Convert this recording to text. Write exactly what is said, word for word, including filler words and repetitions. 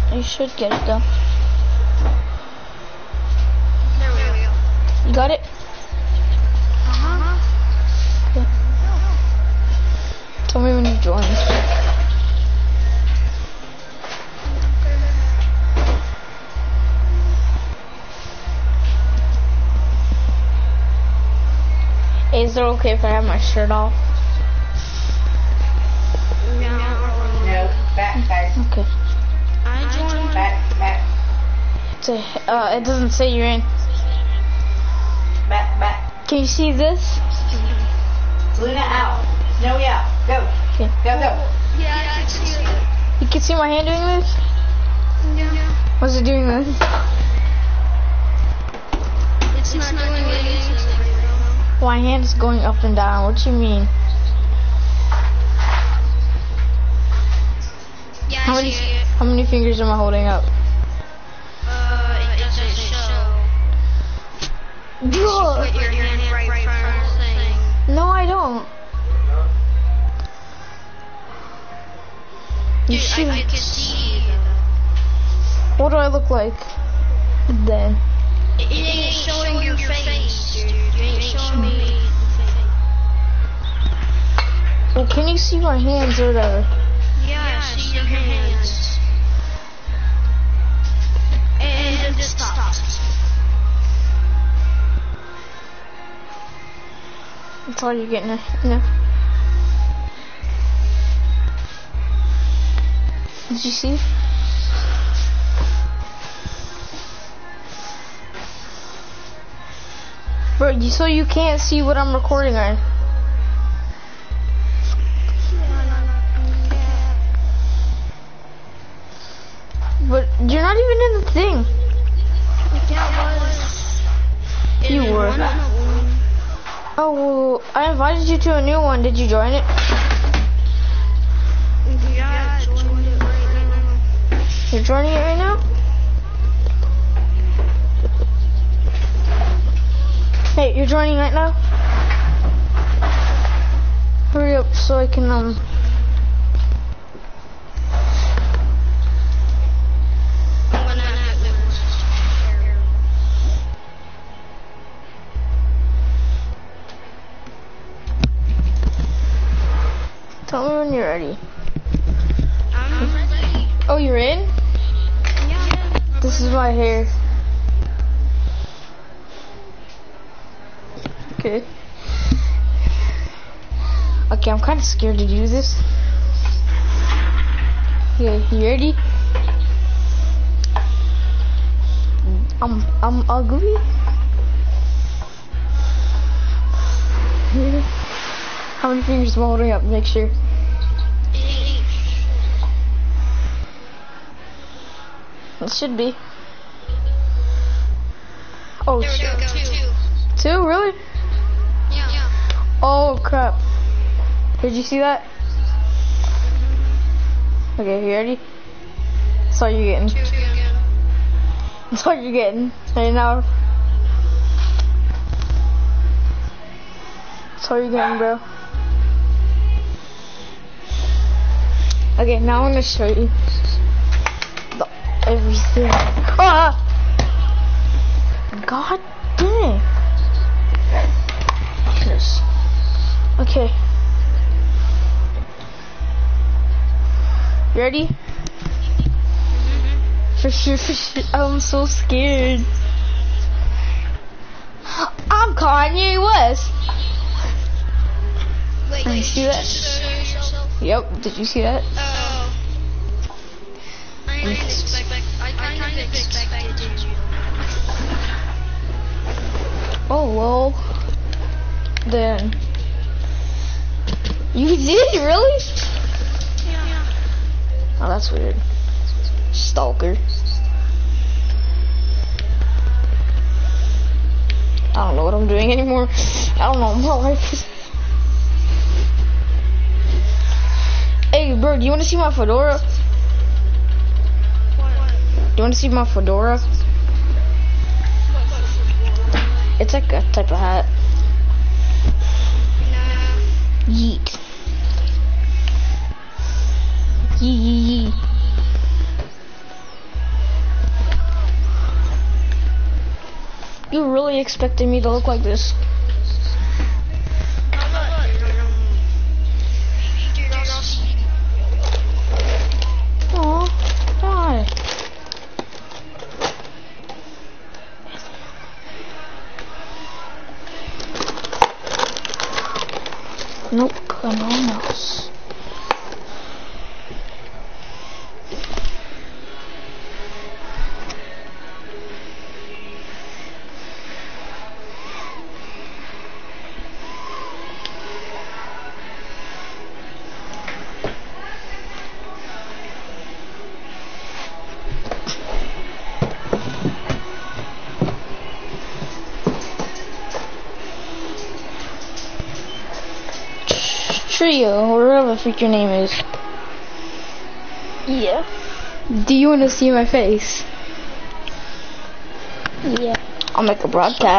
You should get it though. There we go. You got it? Uh-huh. Okay. Tell me when you join. Hey, is it okay if I have my shirt off? No. No, back, back, Okay. I joined. back, back, So, uh, it doesn't say you're in. back, back. Can you see this? Luna out. Snowy out. Go. Okay. Go, go. Yeah, I can see it. You can see my hand doing this? Yeah. What's it doing this? It's, it's not, doing anything. My hand is going up and down. What do you mean? Yeah, How I many, see it. how many fingers am I holding up? Uh, it doesn't show. Put your hand right in front of the thing. No, I don't. You Dude, should. I, I can see you. What do I look like then? It, it ain't showing your face, dude. You ain't showing me the thing. Well, can you see my hands or whatever? Yeah, I see your hands. And then just stop. That's all you're getting, uh, no? Did you see? Bro, you, so you can't see what I'm recording on. But you're not even in the thing. You were. Oh, well, I invited you to a new one. Did you join it? Yeah, I joined it right now. You're joining it right now? Hey, you're joining right now? Hurry up so I can, um... I'm gonna have to Tell me when you're ready. I'm ready. Oh, you're in? Yeah. This is my hair. Okay. Okay, I'm kind of scared to do this. Okay, you ready? I'm I'm ugly. How many fingers am I holding up? Make sure. It should be. Oh, There we shit. go. Two. Two? Really? Yeah. Yeah. Oh crap. Did you see that? Okay, you ready? That's all you're getting. Two again. That's all you're getting. Right now. That's all you're getting, bro. Okay, now I'm gonna show you the everything. Ah! God dang. Yes. Okay. You ready? For sure, for sure. I'm so scared. I'm Kanye West. Wait, Did you wait. see that? Just show yourself. Yep. Did you see that? Oh. I kind of expect. I kind of expected you. Oh well. Then. You did really? Yeah. Oh, that's weird. Stalker. I don't know what I'm doing anymore. I don't know. My life is. Hey, bro, do you want to see my fedora? What? Do you want to see my fedora? It's like a type of hat. Nah. Yeet. Yee yee yee. You really expected me to look like this? Aw, die. Nope, no one else. Trio, or whatever the freak your name is. Yeah. Do you want to see my face? Yeah. I'll make a broadcast.